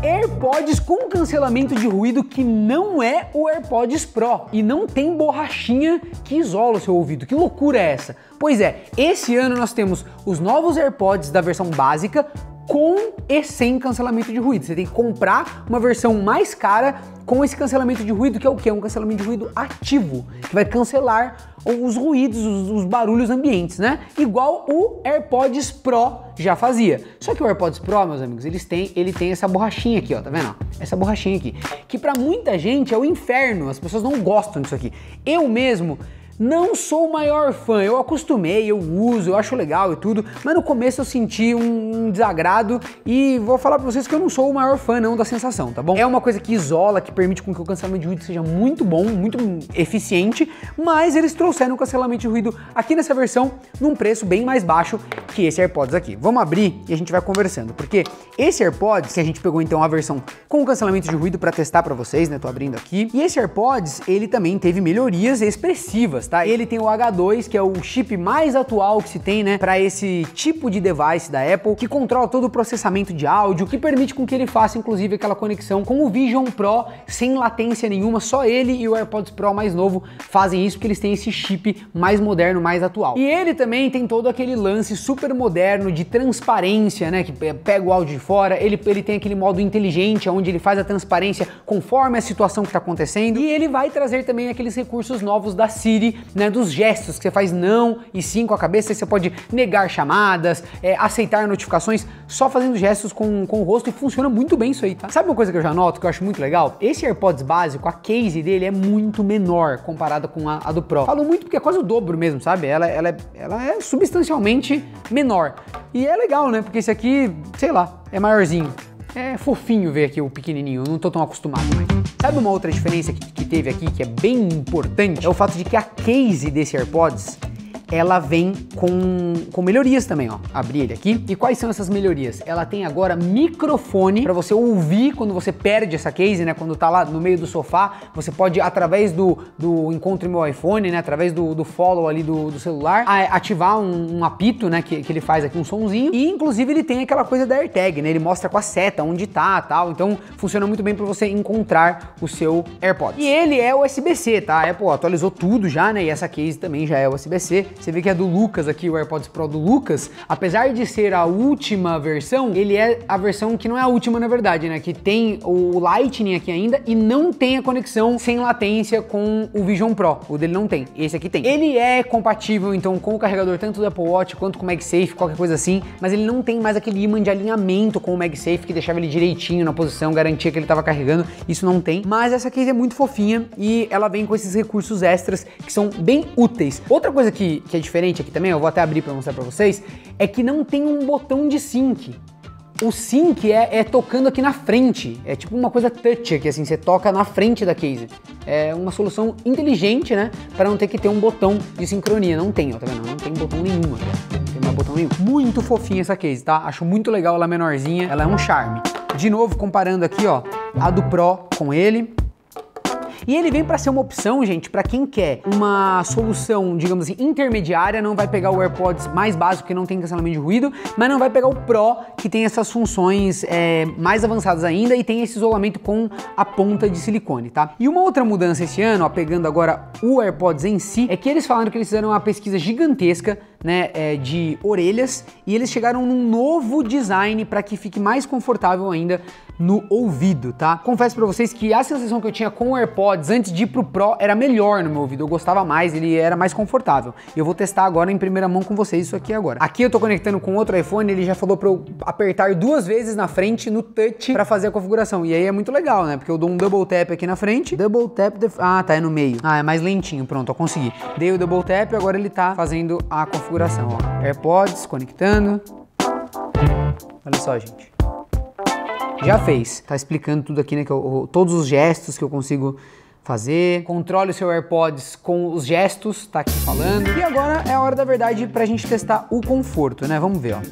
AirPods com cancelamento de ruído que não é o AirPods Pro e não tem borrachinha que isola o seu ouvido. Que loucura é essa? Pois é, esse ano nós temos os novos AirPods da versão básica com e sem cancelamento de ruído. Você tem que comprar uma versão mais cara com esse cancelamento de ruído, que é o quê? Um cancelamento de ruído ativo, que vai cancelar os ruídos, os barulhos ambientes, né? Igual o AirPods Pro já fazia. Só que o AirPods Pro, meus amigos, ele tem essa borrachinha aqui, ó, tá vendo? Essa borrachinha aqui, que pra muita gente é o inferno, as pessoas não gostam disso aqui. Eu mesmo não sou o maior fã, eu acostumei, eu uso, eu acho legal e tudo, mas no começo eu senti um desagrado e vou falar pra vocês que eu não sou o maior fã não da sensação, tá bom? É uma coisa que isola, que permite com que o cancelamento de ruído seja muito bom, muito eficiente, mas eles trouxeram o cancelamento de ruído aqui nessa versão num preço bem mais baixo que esse AirPods aqui. Vamos abrir e a gente vai conversando, porque esse AirPods, que a gente pegou então a versão com cancelamento de ruído pra testar pra vocês, né, tô abrindo aqui, e esse AirPods, ele também teve melhorias expressivas, tá? Ele tem o H2, que é o chip mais atual que se tem, né, para esse tipo de device da Apple, que controla todo o processamento de áudio, que permite com que ele faça inclusive aquela conexão com o Vision Pro sem latência nenhuma. Só ele e o AirPods Pro mais novo fazem isso, porque eles têm esse chip mais moderno, mais atual. E ele também tem todo aquele lance super moderno de transparência, né, que pega o áudio de fora. Ele tem aquele modo inteligente, onde ele faz a transparência conforme a situação que está acontecendo. E ele vai trazer também aqueles recursos novos da Siri, né, dos gestos que você faz não e sim com a cabeça. Aí você pode negar chamadas, aceitar notificações só fazendo gestos com o rosto, e funciona muito bem isso aí, tá? Sabe uma coisa que eu já noto, que eu acho muito legal? Esse AirPods básico, a case dele é muito menor comparada com a do Pro. Falo muito porque é quase o dobro mesmo, sabe? Ela é substancialmente menor. E é legal, né? Porque esse aqui, sei lá, é maiorzinho. É fofinho ver aqui o pequenininho, eu não tô tão acostumado, mas... Sabe uma outra diferença que teve aqui, que é bem importante? É o fato de que a case desse AirPods, ela vem com melhorias também, ó. Abri ele aqui. E quais são essas melhorias? Ela tem agora microfone para você ouvir quando você perde essa case, né? Quando tá lá no meio do sofá, você pode, através do Encontre Meu iPhone, né? Através do follow ali do celular, ativar um apito, né? Que ele faz aqui um sonzinho. E inclusive ele tem aquela coisa da AirTag, né? Ele mostra com a seta onde tá, tal. Então funciona muito bem para você encontrar o seu AirPods. E ele é USB-C, tá? A Apple atualizou tudo já, né? E essa case também já é USB-C. Você vê que é do Lucas aqui, o AirPods Pro do Lucas. Apesar de ser a última versão, ele é a versão que não é a última na verdade, né? Que tem o Lightning aqui ainda e não tem a conexão sem latência com o Vision Pro. O dele não tem, esse aqui tem. Ele é compatível então com o carregador tanto do Apple Watch quanto com o MagSafe, qualquer coisa assim, mas ele não tem mais aquele ímã de alinhamento com o MagSafe que deixava ele direitinho na posição, garantia que ele estava carregando. Isso não tem, mas essa case é muito fofinha e ela vem com esses recursos extras que são bem úteis. Outra coisa que é diferente aqui também, eu vou até abrir para mostrar para vocês, é que não tem um botão de sync. O sync é tocando aqui na frente, é tipo uma coisa touch aqui, assim, você toca na frente da case. É uma solução inteligente, né, para não ter que ter um botão de sincronia. Não tem, ó, tá vendo? Não tem botão nenhum aqui, ó. Não tem mais botão nenhum. Muito fofinha essa case, tá? Acho muito legal ela menorzinha, ela é um charme. De novo, comparando aqui, ó, a do Pro com ele. E ele vem para ser uma opção, gente, para quem quer uma solução, digamos assim, intermediária, não vai pegar o AirPods mais básico que não tem cancelamento de ruído, mas não vai pegar o Pro, que tem essas funções mais avançadas ainda e tem esse isolamento com a ponta de silicone, tá? E uma outra mudança esse ano, ó, pegando agora o AirPods em si, é que eles falaram que eles fizeram uma pesquisa gigantesca, né, de orelhas, e eles chegaram num novo design para que fique mais confortável ainda no ouvido, tá? Confesso pra vocês que a sensação que eu tinha com o AirPods antes de ir pro Pro era melhor no meu ouvido, eu gostava mais, ele era mais confortável. E eu vou testar agora em primeira mão com vocês isso aqui agora. Aqui eu tô conectando com outro iPhone, ele já falou pra eu apertar 2 vezes na frente no touch pra fazer a configuração. E aí é muito legal, né? Porque eu dou um double tap aqui na frente, double tap, ah, tá, é no meio. Ah, é mais lentinho, pronto, eu consegui. Dei o double tap, agora ele tá fazendo a configuração, ó. AirPods, conectando. Olha só, gente. Já fez, tá explicando tudo aqui, né, todos os gestos que eu consigo fazer. Controle o seu AirPods com os gestos, tá aqui falando. E agora é a hora da verdade pra gente testar o conforto, né? Vamos ver, ó.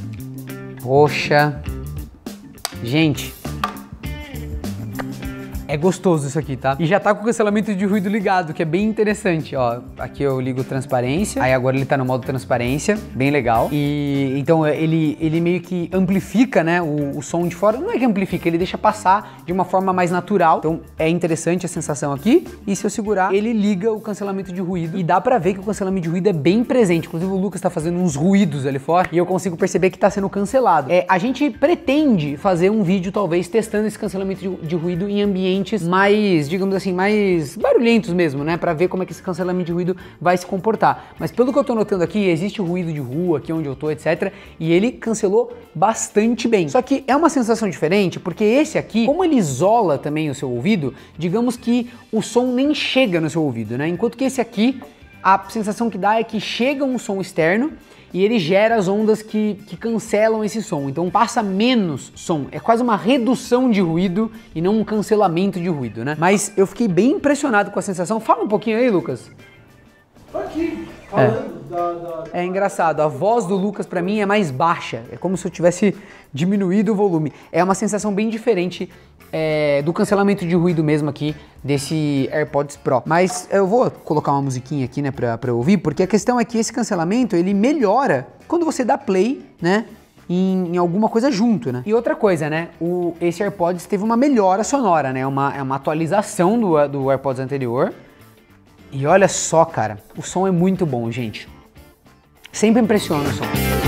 Poxa. Gente. É gostoso isso aqui, tá? E já tá com o cancelamento de ruído ligado, que é bem interessante, ó. Aqui eu ligo transparência, aí agora ele tá no modo transparência, bem legal. E então ele meio que amplifica, né, o som de fora. Não é que amplifica, ele deixa passar de uma forma mais natural. Então é interessante a sensação aqui. E se eu segurar, ele liga o cancelamento de ruído. E dá pra ver que o cancelamento de ruído é bem presente. Inclusive o Lucas tá fazendo uns ruídos ali fora e eu consigo perceber que tá sendo cancelado. A gente pretende fazer um vídeo, talvez, testando esse cancelamento de ruído em ambientes mais, digamos assim, mais barulhentos mesmo, né? Pra ver como é que esse cancelamento de ruído vai se comportar. Mas pelo que eu tô notando aqui, existe ruído de rua aqui onde eu tô, etc. E ele cancelou bastante bem. Só que é uma sensação diferente, porque esse aqui, como ele isola também o seu ouvido, digamos que o som nem chega no seu ouvido, né? Enquanto que esse aqui, a sensação que dá é que chega um som externo e ele gera as ondas que cancelam esse som. Então passa menos som. É quase uma redução de ruído e não um cancelamento de ruído, né? Mas eu fiquei bem impressionado com a sensação. Fala um pouquinho aí, Lucas. Tô aqui, falando É engraçado, a voz do Lucas pra mim é mais baixa. É como se eu tivesse diminuído o volume. É uma sensação bem diferente do cancelamento de ruído mesmo aqui desse AirPods Pro. Mas eu vou colocar uma musiquinha aqui, né, pra eu ouvir, porque a questão é que esse cancelamento, ele melhora quando você dá play, né, em alguma coisa junto, né? E outra coisa, né, esse AirPods teve uma melhora sonora, né, é uma atualização do AirPods anterior. E olha só, cara, o som é muito bom, gente. Sempre impressiona o som.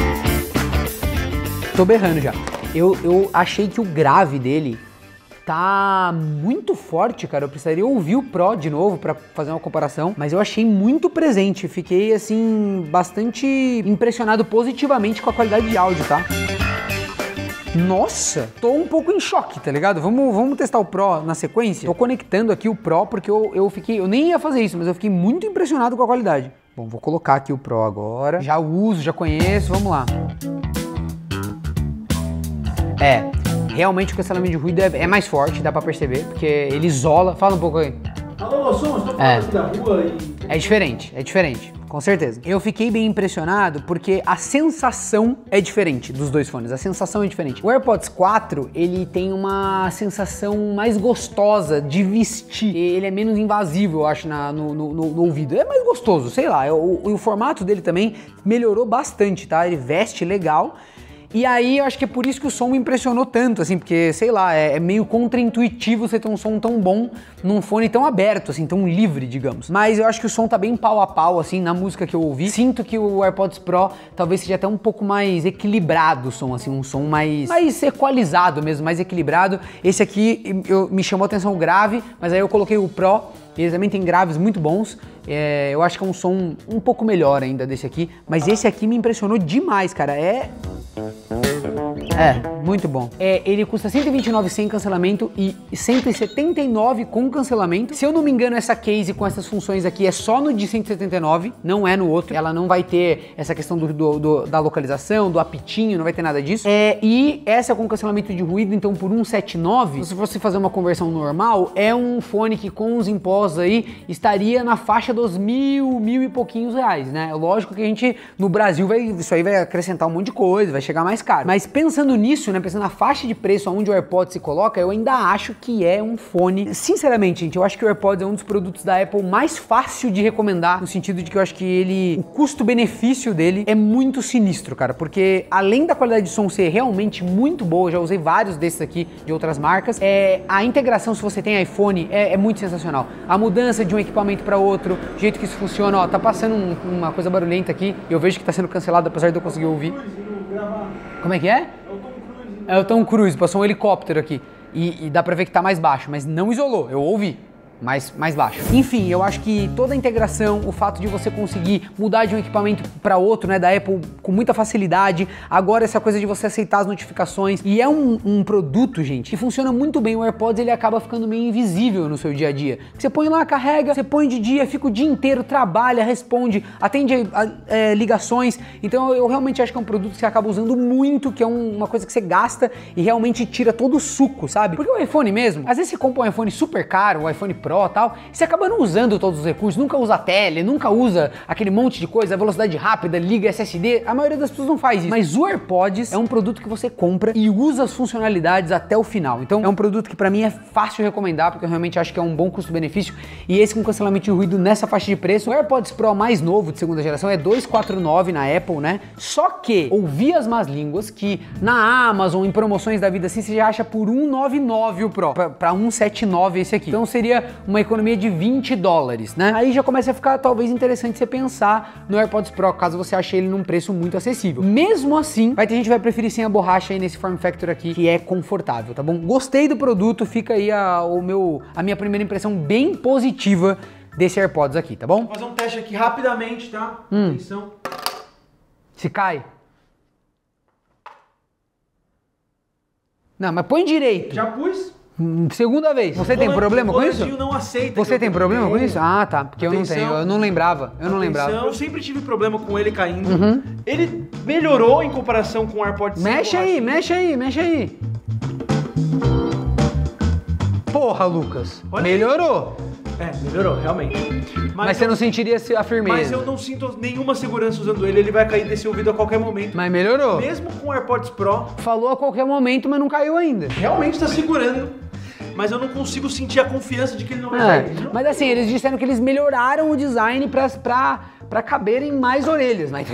Tô berrando já. Eu achei que o grave dele tá muito forte, cara. Eu precisaria ouvir o Pro de novo pra fazer uma comparação, mas eu achei muito presente. Fiquei, assim, bastante impressionado positivamente com a qualidade de áudio, tá? Nossa, tô um pouco em choque, tá ligado? Vamos testar o Pro na sequência? Tô conectando aqui o Pro porque eu nem ia fazer isso, mas eu fiquei muito impressionado com a qualidade. Bom, vou colocar aqui o Pro agora. Já uso, já conheço, vamos lá. Realmente o cancelamento de ruído é mais forte, dá pra perceber, porque ele isola. Fala um pouco aí. Alô, som, estou falando aqui da rua e... É diferente, com certeza. Eu fiquei bem impressionado porque a sensação é diferente dos dois fones, a sensação é diferente. O AirPods 4, ele tem uma sensação mais gostosa de vestir, ele é menos invasivo, eu acho, no ouvido. É mais gostoso, sei lá, o formato dele também melhorou bastante, tá? Ele veste legal. E aí eu acho que é por isso que o som me impressionou tanto, assim, porque, sei lá, é meio contraintuitivo você ter um som tão bom num fone tão aberto, assim, tão livre, digamos. Mas eu acho que o som tá bem pau a pau, assim, na música que eu ouvi. Sinto que o AirPods Pro talvez seja até um pouco mais equilibrado o som, assim, um som mais equalizado mesmo, mais equilibrado. Esse aqui me chamou a atenção o grave, mas aí eu coloquei o Pro. Eles também tem graves muito bons, eu acho que é um som um pouco melhor ainda desse aqui, mas esse aqui me impressionou demais, cara, muito bom. Ele custa R$129 sem cancelamento e R$179 com cancelamento. Se eu não me engano, essa case com essas funções aqui é só no de 179, não é no outro. Ela não vai ter essa questão da localização, do apitinho, não vai ter nada disso. E essa com cancelamento de ruído, então por R$179, se você fazer uma conversão normal, é um fone que com os impostos aí estaria na faixa dos mil e pouquinhos reais, né? Lógico que a gente, no Brasil, isso aí vai acrescentar um monte de coisa, vai chegar mais caro. Mas pensando nisso, né, pensando na faixa de preço onde o AirPods se coloca, eu ainda acho que é um fone. Sinceramente, gente, eu acho que o AirPods é um dos produtos da Apple mais fácil de recomendar, no sentido de que eu acho que o custo-benefício dele é muito sinistro, cara, porque além da qualidade de som ser realmente muito boa, eu já usei vários desses aqui de outras marcas, a integração, se você tem iPhone, é muito sensacional. A mudança de um equipamento para outro, o jeito que isso funciona, ó, tá passando uma coisa barulhenta aqui, eu vejo que tá sendo cancelado, apesar de eu conseguir ouvir. Como é que é? É o Tom Cruise, passou um helicóptero aqui. E dá pra ver que tá mais baixo, mas não isolou, eu ouvi. Mais baixo. Enfim, eu acho que toda a integração, o fato de você conseguir mudar de um equipamento para outro, né, da Apple com muita facilidade, agora essa coisa de você aceitar as notificações, e é um produto, gente, que funciona muito bem. O AirPods, ele acaba ficando meio invisível no seu dia a dia. Você põe lá, carrega, você põe de dia, fica o dia inteiro, trabalha, responde, atende ligações. Então eu realmente acho que é um produto que você acaba usando muito, que é uma coisa que você gasta e realmente tira todo o suco, sabe? Porque o iPhone mesmo, às vezes você compra um iPhone super caro, um iPhone Pro, Pro e tal, e você acaba não usando todos os recursos, nunca usa a tele, nunca usa aquele monte de coisa, velocidade rápida, liga SSD, a maioria das pessoas não faz isso. Mas o AirPods é um produto que você compra e usa as funcionalidades até o final. Então é um produto que pra mim é fácil recomendar, porque eu realmente acho que é um bom custo-benefício, e esse com cancelamento de ruído nessa faixa de preço. O AirPods Pro mais novo de segunda geração é $249 na Apple, né? Só que ouvi as más línguas que na Amazon, em promoções da vida assim, você já acha por $199 o Pro, pra $179 esse aqui. Então seria uma economia de $20, né? Aí já começa a ficar talvez interessante você pensar no AirPods Pro, caso você ache ele num preço muito acessível. Mesmo assim, vai ter gente que vai preferir sem a borracha aí nesse form factor aqui, que é confortável, tá bom? Gostei do produto, fica aí a minha primeira impressão bem positiva desse AirPods aqui, tá bom? Vou fazer um teste aqui rapidamente, tá? Atenção. Se cai. Não, mas põe direito. Já pus. Segunda vez. Você tem problema com isso? O não aceita. Você tem problema com isso? Ah, tá. Porque Atenção. eu não tenho. Eu não lembrava. Eu não lembrava. Eu sempre tive problema com ele caindo. Ele melhorou em comparação com o AirPods. Mexe aí, mexe aí, mexe aí. Porra, Lucas. Olha melhorou. Melhorou, realmente. Mas você não sentiria a firmeza. Mas eu não sinto nenhuma segurança usando ele vai cair desse ouvido a qualquer momento. Mas melhorou. Mesmo com o AirPods Pro. Falou a qualquer momento, mas não caiu ainda. Realmente tá segurando. Mas eu não consigo sentir a confiança de que ele não vai cair. Mas assim, eles disseram que eles melhoraram o design pra caberem mais orelhas. Mas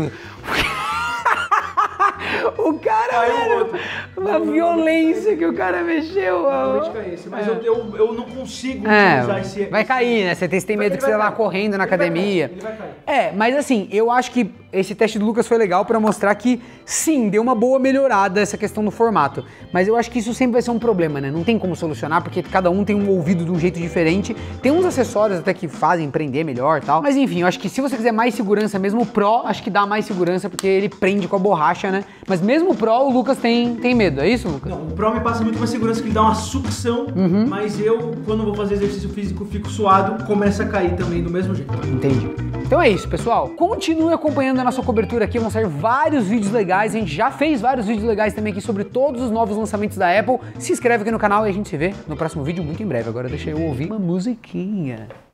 o cara, uma violência que o cara mexeu. Realmente cai esse, mas eu não consigo utilizar esse... Vai cair, né? Você tem medo que você lá correndo na academia. Ele vai cair. Mas assim, eu acho que esse teste do Lucas foi legal pra mostrar que sim, deu uma boa melhorada essa questão do formato. Mas eu acho que isso sempre vai ser um problema, né? Não tem como solucionar, porque cada um tem um ouvido de um jeito diferente. Tem uns acessórios até que fazem prender melhor e tal. Mas enfim, eu acho que se você quiser mais segurança mesmo, o Pro acho que dá mais segurança, porque ele prende com a borracha, né? Mas mesmo o Pro, o Lucas tem medo, é isso, Lucas? Não, o Pro me passa muito mais segurança, que ele dá uma sucção, mas eu, quando vou fazer exercício físico, fico suado, começa a cair também do mesmo jeito. Entendi. Então é isso, pessoal. Continue acompanhando a nossa cobertura aqui, vão sair vários vídeos legais. A gente já fez vários vídeos legais também aqui sobre todos os novos lançamentos da Apple. Se inscreve aqui no canal e a gente se vê no próximo vídeo muito em breve. Agora deixa eu ouvir uma musiquinha.